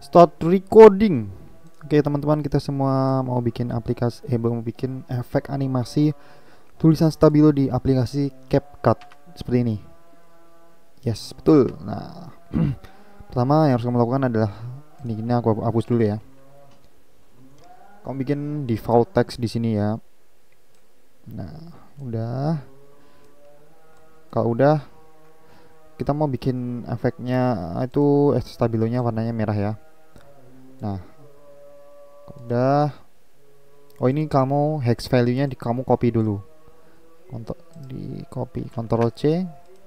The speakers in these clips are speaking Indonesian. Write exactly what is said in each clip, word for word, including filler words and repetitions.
Start recording. Oke teman-teman, kita semua mau bikin aplikasi eh mau bikin efek animasi tulisan stabilo di aplikasi CapCut seperti ini. Yes, betul. Nah, pertama yang harus kamu lakukan adalah ini, ini aku hapus dulu ya. Kamu bikin default text di sini ya. Nah, udah. Kalau udah, kita mau bikin efeknya itu eh, stabilonya warnanya merah ya. Nah, udah. Oh, ini kamu hex value-nya di kamu copy dulu. Untuk di copy Ctrl C.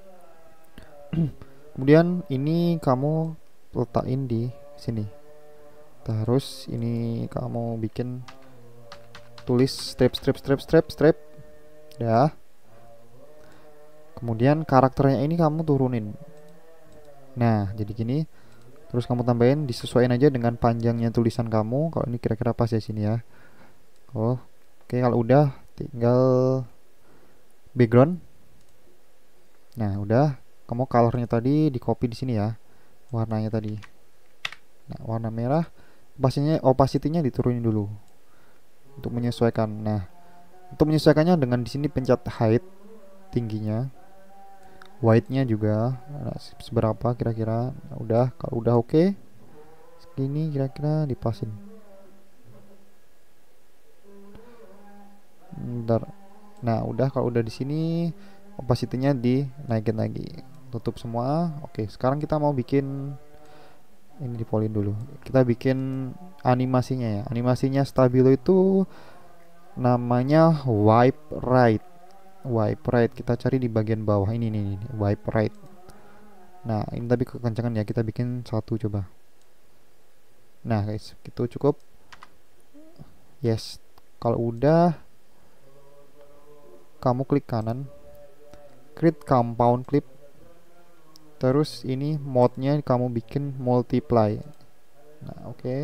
Kemudian ini kamu letakin di sini. Terus ini kamu bikin tulis strip strip strip strip strip. Ya. Kemudian karakternya ini kamu turunin. Nah, jadi gini. Terus kamu tambahin, disesuaikan aja dengan panjangnya tulisan kamu. Kalau ini kira-kira pas ya sini ya. Oh, oke, kalau udah tinggal background. Nah, udah, kamu colornya tadi di copy di sini ya. Warnanya tadi. Nah, warna merah, opacity-nya opacity-nya diturunin dulu untuk menyesuaikan. Nah, untuk menyesuaikannya dengan di sini pencet height tingginya. White-nya juga nah, seberapa kira-kira. Nah, udah, kalau udah oke. Okay, segini kira-kira dipasin. Bentar. Nah, udah, kalau udah di sini opacity-nya dinaikin lagi. Tutup semua. Oke, sekarang kita mau bikin ini dipolin dulu. Kita bikin animasinya ya. Animasinya stabilo itu namanya wipe right. Wipe right. Kita cari di bagian bawah ini nih, nih wipe right. Nah, ini tapi kekencangan ya. Kita bikin satu coba. Nah, guys, itu cukup. Yes. Kalau udah, kamu klik kanan, create compound clip. Terus ini mode-nya kamu bikin multiply. Nah, oke. Okay.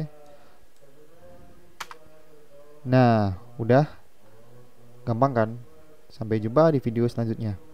Nah, udah. Gampang kan? Sampai jumpa di video selanjutnya.